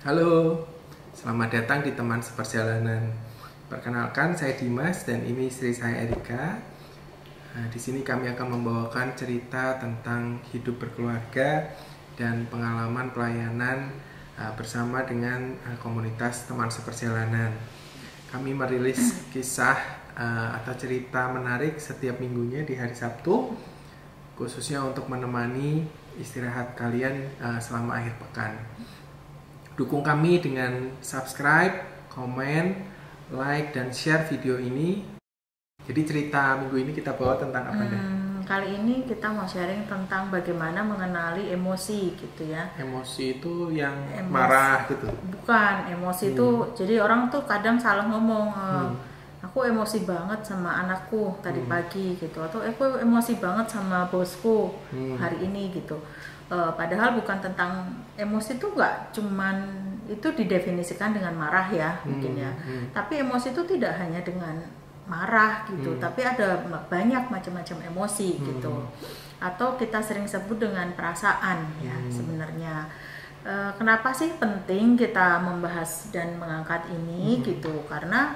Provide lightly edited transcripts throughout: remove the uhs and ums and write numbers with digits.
Halo, selamat datang di teman seperjalanan. Perkenalkan, saya Dimas dan ini istri saya Erika. Di sini kami akan membawakan cerita tentang hidup berkeluarga dan pengalaman pelayanan bersama dengan komunitas teman seperjalanan. Kami merilis kisah atau cerita menarik setiap minggunya di hari Sabtu, khususnya untuk menemani istirahat kalian selama akhir pekan. Dukung kami dengan subscribe, komen, like, dan share video ini. Jadi cerita minggu ini kita bawa tentang apa deh? Kali ini kita mau sharing tentang bagaimana mengenali emosi gitu ya. Emosi itu yang marah gitu? Bukan, emosi itu jadi orang tuh kadang salah ngomong. Aku emosi banget sama anakku tadi pagi gitu, atau aku emosi banget sama bosku hari ini gitu. Padahal bukan tentang emosi itu, nggak cuman itu didefinisikan dengan marah ya mungkin ya. Tapi emosi itu tidak hanya dengan marah gitu, tapi ada banyak macam-macam emosi gitu. Atau kita sering sebut dengan perasaan ya sebenarnya. Kenapa sih penting kita membahas dan mengangkat ini gitu? Karena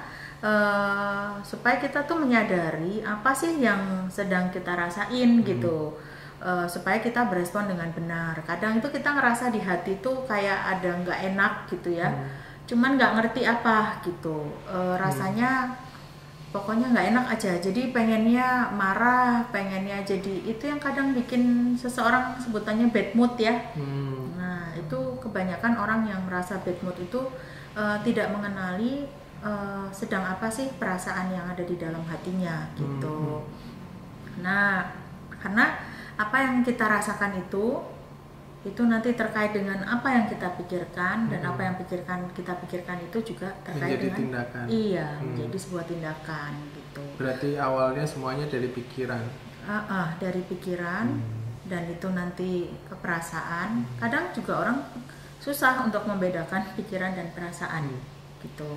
supaya kita tuh menyadari apa sih yang sedang kita rasain gitu. Supaya kita berespon dengan benar. Kadang itu kita ngerasa di hati tuh kayak ada nggak enak gitu ya, cuman nggak ngerti apa gitu, rasanya pokoknya nggak enak aja, jadi pengennya marah, pengennya jadi itu yang kadang bikin seseorang sebutannya bad mood ya. Nah itu kebanyakan orang yang merasa bad mood itu tidak mengenali sedang apa sih perasaan yang ada di dalam hatinya gitu. Nah karena apa yang kita rasakan itu nanti terkait dengan apa yang kita pikirkan, dan apa yang kita pikirkan itu juga terkait menjadi dengan tindakan. menjadi sebuah tindakan gitu. Berarti awalnya semuanya dari pikiran. Dari pikiran, dan itu nanti ke perasaan. Kadang juga orang susah untuk membedakan pikiran dan perasaan gitu.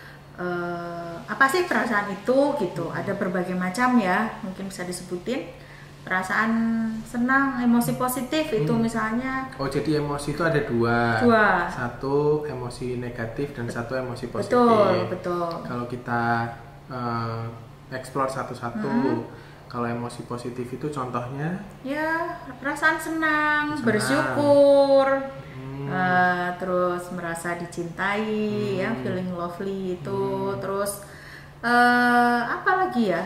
Apa sih perasaan itu gitu? Ada berbagai macam ya, mungkin bisa disebutin. Perasaan senang, emosi positif itu misalnya. Oh, jadi emosi itu ada dua. Satu emosi negatif dan satu emosi positif. Betul. Kalau kita explore satu-satu, kalau emosi positif itu contohnya ya perasaan senang. Bersyukur, terus merasa dicintai ya, feeling lovely itu. Terus apa lagi ya,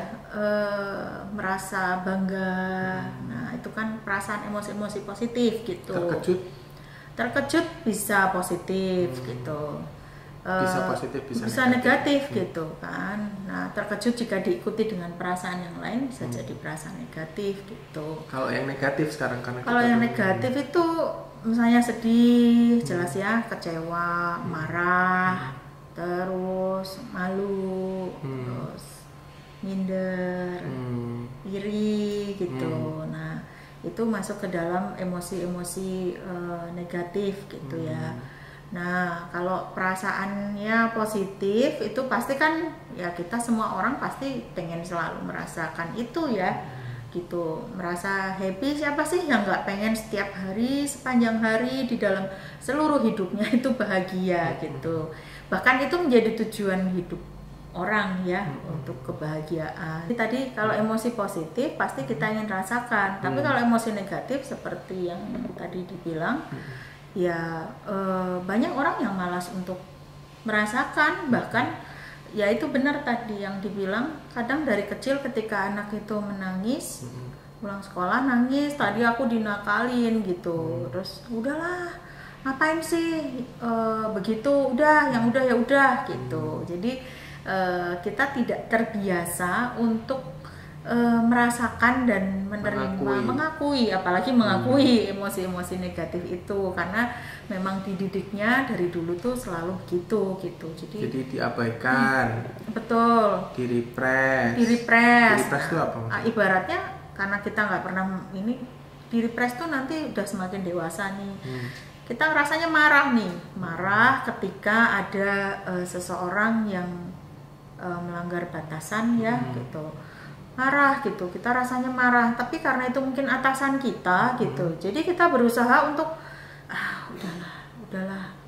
merasa bangga. Nah itu kan perasaan emosi-emosi positif gitu. Terkejut bisa positif gitu, bisa positif bisa negatif gitu kan. Nah terkejut jika diikuti dengan perasaan yang lain bisa jadi perasaan negatif gitu. Kalau yang negatif sekarang, karena kalau yang negatif itu misalnya sedih, jelas ya, kecewa, marah, terus malu, terus minder, iri gitu. Nah itu masuk ke dalam emosi-emosi negatif gitu ya. Nah kalau perasaannya positif itu pasti kan ya, kita semua orang pasti pengen selalu merasakan itu ya gitu, merasa happy. Siapa sih yang nggak pengen setiap hari, sepanjang hari, di dalam seluruh hidupnya itu bahagia gitu. Bahkan itu menjadi tujuan hidup orang ya, untuk kebahagiaan. Tadi kalau emosi positif pasti kita ingin rasakan, tapi kalau emosi negatif seperti yang tadi dibilang ya, banyak orang yang malas untuk merasakan. Bahkan ya itu benar tadi yang dibilang, kadang dari kecil ketika anak itu menangis, pulang sekolah nangis, tadi aku dinakalin gitu, terus udahlah ngapain sih begitu, udah yang udah ya udah gitu. Jadi kita tidak terbiasa untuk merasakan dan menerima, mengakui, apalagi mengakui emosi-emosi negatif itu, karena memang dididiknya dari dulu tuh selalu gitu. Jadi diabaikan. Betul. Direpres itu apa? Ibaratnya karena kita nggak pernah ini, direpres tuh nanti udah semakin dewasa nih, kita rasanya marah ketika ada seseorang yang melanggar batasan ya gitu, marah gitu, kita rasanya marah, tapi karena itu mungkin atasan kita gitu, jadi kita berusaha untuk udahlah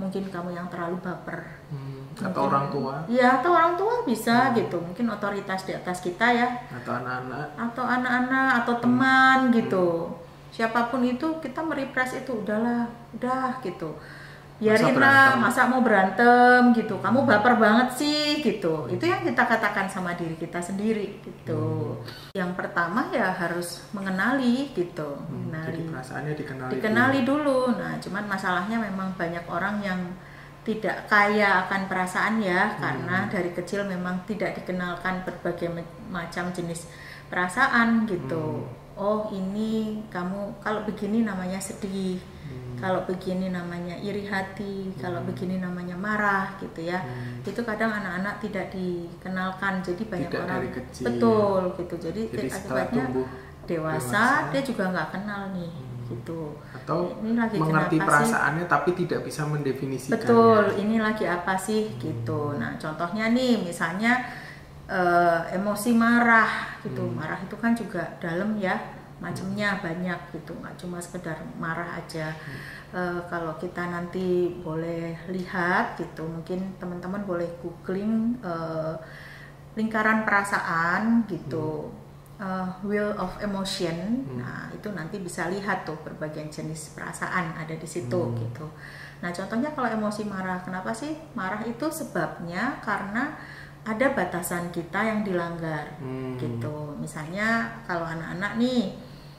mungkin kamu yang terlalu baper. Atau orang tua? Iya, atau orang tua bisa gitu, mungkin otoritas di atas kita ya. Atau anak-anak? Atau anak-anak, atau teman gitu. Siapapun itu kita merepress itu udahlah, udah gitu. Biarinlah, masa mau berantem gitu. Kamu baper banget sih gitu. Itu yang kita katakan sama diri kita sendiri gitu. Yang pertama ya harus mengenali gitu. Jadi perasaannya dikenali dulu. Nah, cuman masalahnya memang banyak orang yang tidak kaya akan perasaan ya, karena dari kecil memang tidak dikenalkan berbagai macam jenis perasaan gitu. Oh, ini kamu kalau begini namanya sedih. Kalau begini namanya iri hati, kalau begini namanya marah gitu ya. Itu kadang anak-anak tidak dikenalkan, jadi banyak tidak orang dari kecil. Betul gitu. Jadi akibatnya dewasa dia juga nggak kenal nih gitu. Atau ini lagi mengerti perasaannya sih? Tapi tidak bisa mendefinisikannya. Betul, ini lagi apa sih gitu. Nah, contohnya nih misalnya emosi marah gitu. Marah itu kan juga dalam ya, macamnya banyak gitu, nggak cuma sekedar marah aja. Kalau kita nanti boleh lihat gitu, mungkin teman-teman boleh googling lingkaran perasaan gitu, wheel of emotion. Nah, itu nanti bisa lihat tuh berbagai jenis perasaan ada di situ gitu. Nah, contohnya kalau emosi marah, kenapa sih marah itu? Sebabnya karena ada batasan kita yang dilanggar gitu. Misalnya kalau anak-anak nih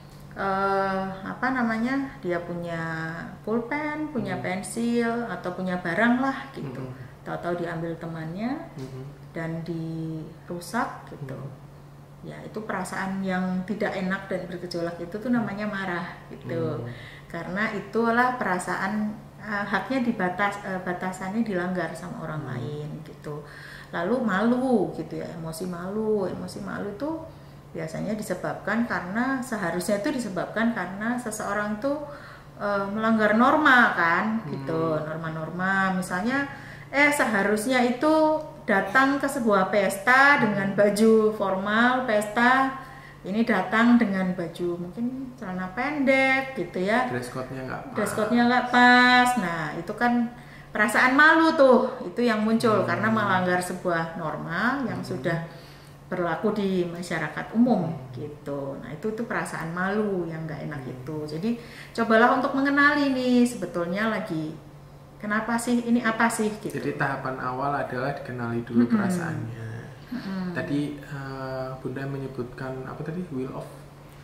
dia punya pulpen, punya pensil atau punya barang lah gitu, tahu-tahu diambil temannya dan dirusak gitu. Ya, itu perasaan yang tidak enak dan bergejolak, itu tuh namanya marah gitu. Karena itulah perasaan haknya batasannya dilanggar sama orang lain gitu. Lalu malu gitu ya, emosi malu itu biasanya disebabkan karena seseorang tuh melanggar norma kan gitu. Norma-norma misalnya seharusnya itu datang ke sebuah pesta dengan baju formal pesta, ini datang dengan baju mungkin celana pendek gitu ya, dress code-nya nggak pas. Nah, itu kan perasaan malu tuh, itu yang muncul karena melanggar sebuah norma yang sudah berlaku di masyarakat umum gitu. Nah, itu tuh perasaan malu yang nggak enak itu. Jadi cobalah untuk mengenali nih sebetulnya lagi kenapa sih, ini apa sih gitu. Jadi tahapan awal adalah dikenali dulu perasaannya. Tadi Bunda menyebutkan apa tadi? Wheel of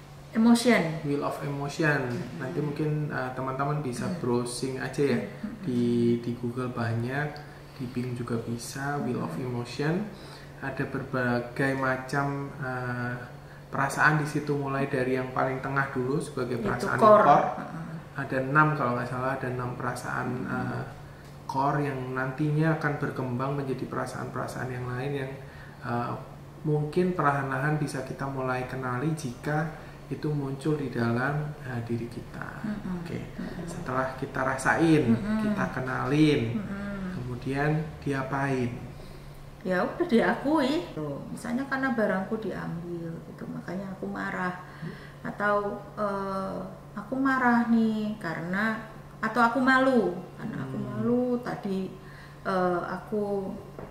emotion. Nanti mungkin teman-teman bisa browsing aja ya di Google, banyak, di Bing juga bisa. Wheel of emotion, ada berbagai macam perasaan di situ, mulai dari yang paling tengah dulu sebagai perasaan core. Ada 6 kalau nggak salah, ada 6 perasaan core yang nantinya akan berkembang menjadi perasaan-perasaan yang lain yang mungkin perlahan-lahan bisa kita mulai kenali jika itu muncul di dalam diri kita. Setelah kita rasain, kita kenalin, kemudian diapain? Ya udah diakui. Misalnya karena barangku diambil gitu, makanya aku marah. Atau aku marah nih karena, atau aku malu karena aku malu tadi aku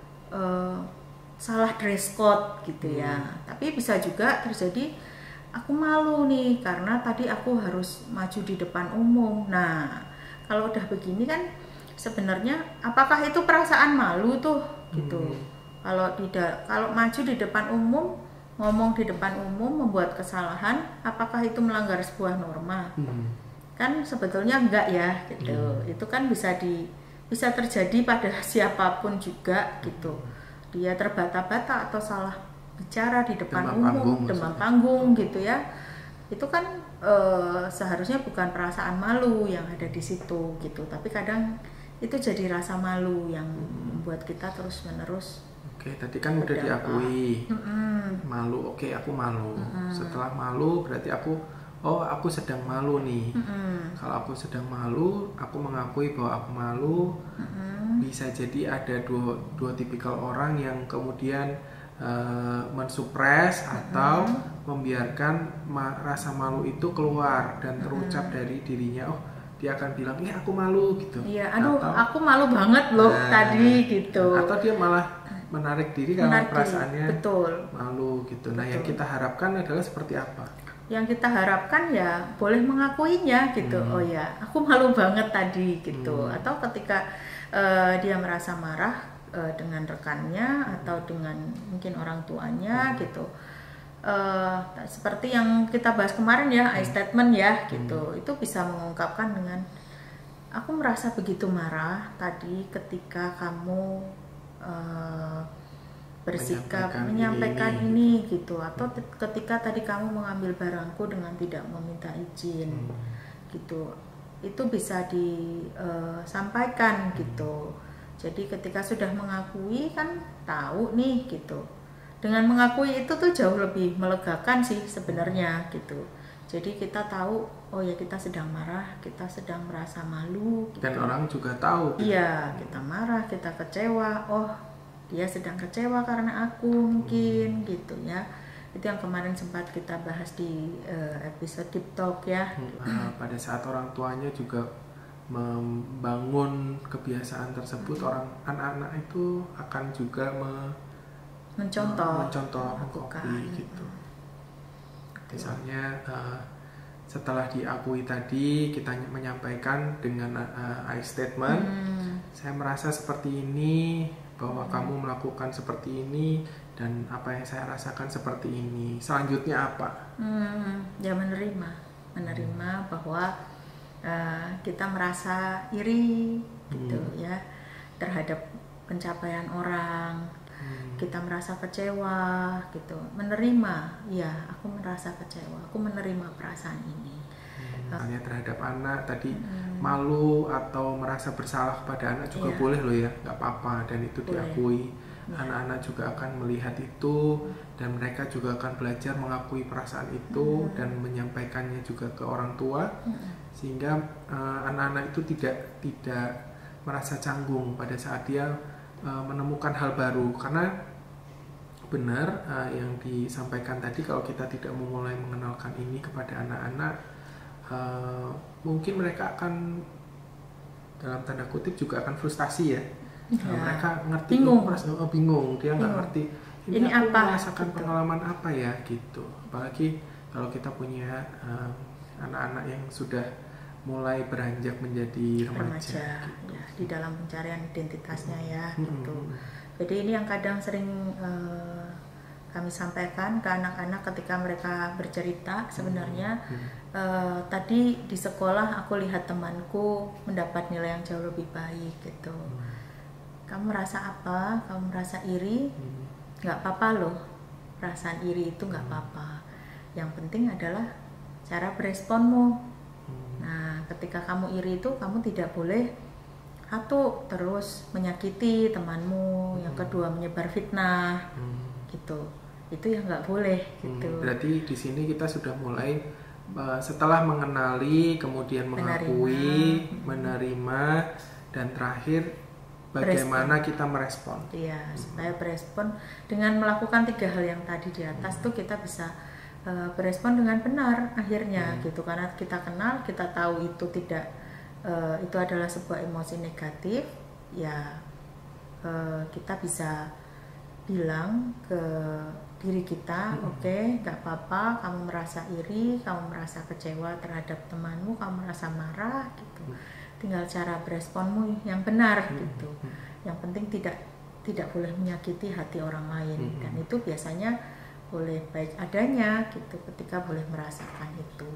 salah dress code gitu ya. Tapi bisa juga terjadi aku malu nih karena tadi aku harus maju di depan umum. Nah, kalau udah begini kan sebenarnya apakah itu perasaan malu tuh gitu. Kalau maju di depan umum, ngomong di depan umum, membuat kesalahan, apakah itu melanggar sebuah norma? Kan sebetulnya enggak ya gitu. Itu kan bisa terjadi pada siapapun juga gitu. Dia terbata-bata atau salah bicara di depan umum, demam panggung gitu ya. Itu kan seharusnya bukan perasaan malu yang ada di situ gitu, tapi kadang itu jadi rasa malu yang membuat kita terus-menerus. Oke, tadi kan udah diakui malu. Oke, aku malu. Setelah malu berarti aku sedang malu nih. Kalau aku sedang malu, aku mengakui bahwa aku malu. Bisa jadi ada dua tipikal orang yang kemudian mensupres atau membiarkan rasa malu itu keluar dan terucap dari dirinya. Oh, dia akan bilang, aku malu gitu. Iya, aduh aku malu banget loh tadi gitu. Atau dia malah menarik diri karena perasaannya malu gitu. Nah, yang kita harapkan adalah seperti apa? Yang kita harapkan ya boleh mengakuinya gitu. Oh ya, aku malu banget tadi gitu. Atau ketika dia merasa marah dengan rekannya atau dengan mungkin orang tuanya gitu. Seperti yang kita bahas kemarin ya, I statement ya gitu. Itu bisa mengungkapkan dengan aku merasa begitu marah tadi ketika kamu bersikap menyampaikan ini gitu, atau ketika tadi kamu mengambil barangku dengan tidak meminta izin gitu. Itu bisa disampaikan gitu. Jadi ketika sudah mengakui kan tahu nih gitu. Dengan mengakui itu tuh jauh lebih melegakan sih sebenarnya gitu. Jadi kita tahu, oh ya kita sedang marah, kita sedang merasa malu gitu. Dan orang juga tahu gitu. Iya, kita marah, kita kecewa. Oh, dia sedang kecewa karena aku mungkin gitu ya. Itu yang kemarin sempat kita bahas di episode Deep Talk ya. Pada saat orang tuanya juga membangun kebiasaan tersebut, anak-anak itu akan juga mencontoh mengkopi gitu. Misalnya setelah diakui tadi, kita menyampaikan dengan I statement, saya merasa seperti ini, bahwa kamu melakukan seperti ini, dan apa yang saya rasakan seperti ini. Selanjutnya apa? Ya menerima bahwa kita merasa iri gitu ya terhadap pencapaian orang. Kita merasa kecewa gitu, menerima, ya aku merasa kecewa, aku menerima perasaan ini. Misalnya terhadap anak tadi malu atau merasa bersalah kepada anak juga boleh loh ya, nggak apa-apa, dan itu diakui. Anak-anak juga akan melihat itu dan mereka juga akan belajar mengakui perasaan itu dan menyampaikannya juga ke orang tua, sehingga anak-anak itu tidak merasa canggung pada saat dia menemukan hal baru. Karena benar yang disampaikan tadi, kalau kita tidak memulai mengenalkan ini kepada anak-anak, mungkin mereka akan dalam tanda kutip juga akan frustasi ya. Mereka ngerti bingung, dia nggak ngerti ini aku apa, merasakan gitu. Pengalaman apa ya gitu. Apalagi kalau kita punya anak-anak yang sudah mulai beranjak menjadi remaja gitu. Ya, di dalam pencarian identitasnya ya gitu. Jadi ini yang kadang sering kami sampaikan ke anak-anak ketika mereka bercerita sebenarnya tadi di sekolah aku lihat temanku mendapat nilai yang jauh lebih baik gitu. Kamu merasa apa? Kamu merasa iri? Nggak apa-apa loh, perasaan iri itu nggak apa-apa. Yang penting adalah cara beresponmu. Nah, ketika kamu iri itu kamu tidak boleh satu terus menyakiti temanmu, yang kedua menyebar fitnah, gitu. Itu yang nggak boleh gitu. Berarti di sini kita sudah mulai setelah mengenali, kemudian mengakui, menerima, dan terakhir bagaimana kita merespon. Iya, supaya berespon dengan melakukan 3 hal yang tadi di atas tuh kita bisa berespon dengan benar akhirnya gitu, karena kita kenal, kita tahu itu tidak itu adalah sebuah emosi negatif ya, kita bisa bilang ke diri kita, oke, nggak apa-apa, kamu merasa iri, kamu merasa kecewa terhadap temanmu, kamu merasa marah gitu, tinggal cara beresponmu yang benar gitu. Yang penting tidak boleh menyakiti hati orang lain, dan itu biasanya boleh baik adanya gitu ketika boleh merasakan itu.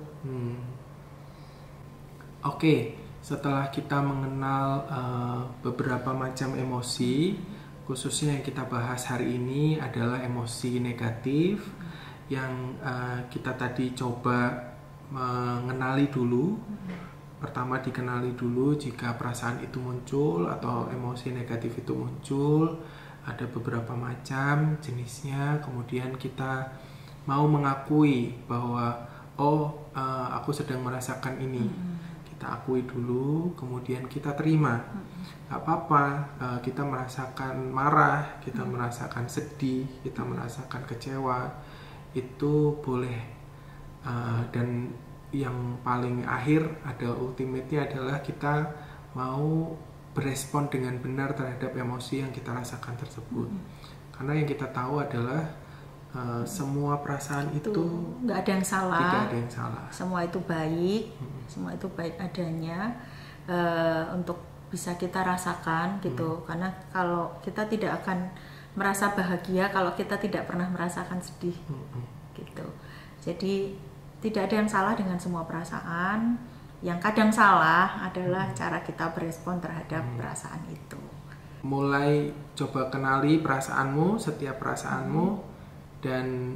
Oke, setelah kita mengenal beberapa macam emosi, khususnya yang kita bahas hari ini adalah emosi negatif yang kita tadi coba mengenali dulu. Pertama dikenali dulu jika perasaan itu muncul atau emosi negatif itu muncul. Ada beberapa macam jenisnya, kemudian kita mau mengakui bahwa aku sedang merasakan ini. Kita akui dulu, kemudian kita terima. Gak apa-apa, kita merasakan marah, kita merasakan sedih, kita merasakan kecewa, itu boleh. Dan yang paling akhir, ada ultimate-nya adalah kita mau berespon dengan benar terhadap emosi yang kita rasakan tersebut. Karena yang kita tahu adalah semua perasaan itu nggak ada yang salah. Tidak ada yang salah. Semua itu baik, semua itu baik adanya untuk bisa kita rasakan gitu. Karena kalau kita tidak akan merasa bahagia kalau kita tidak pernah merasakan sedih, gitu. Jadi tidak ada yang salah dengan semua perasaan. Yang kadang salah adalah cara kita berespon terhadap perasaan itu. Mulai coba kenali perasaanmu, setiap perasaanmu, dan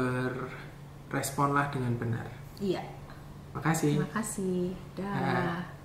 beresponlah dengan benar. Iya. Makasih. Terima kasih. Dah.